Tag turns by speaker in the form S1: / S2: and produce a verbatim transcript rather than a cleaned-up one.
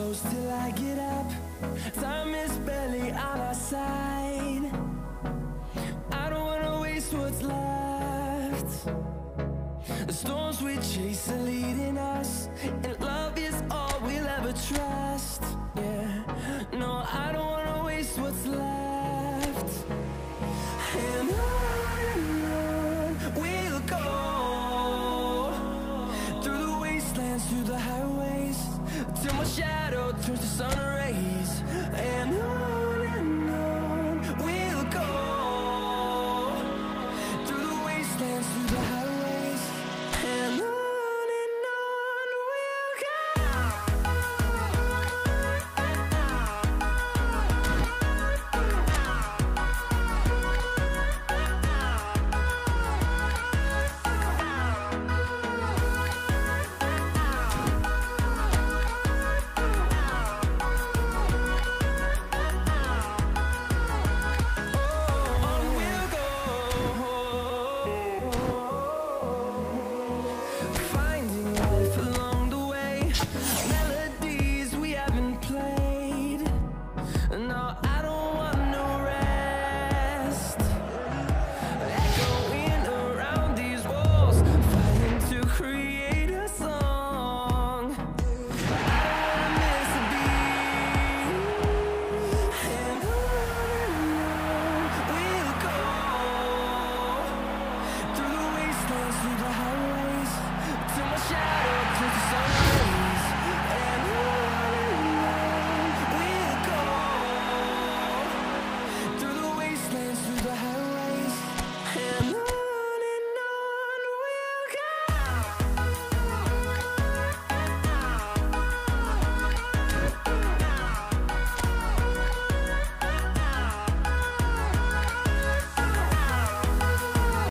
S1: close till I get up. Time is barely on our side. I don't wanna waste what's left. The storms we chase are leading us, and love is all we'll ever trust. Yeah, no, I don't wanna waste what's left. And on and on we'll go, through the wastelands, through the highways, till my shadow turns to sun rays. And on and on we'll go, through the wastelands, through the highways, and on. No,